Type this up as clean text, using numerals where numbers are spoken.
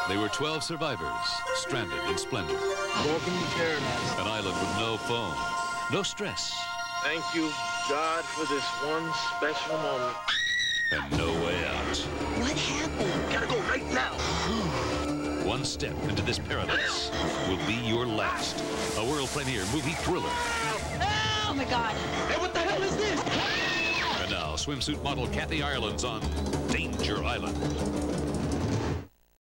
They were 12 survivors, stranded in splendor. Welcome to paradise. An island with no phone, no stress. Thank you, God, for this one special moment. And no way out. What happened? Gotta go right now. One step into this paradise will be your last. A world premiere movie thriller. Oh my God. Hey, what the hell is this? And now, swimsuit model Kathy Ireland's on Danger Island.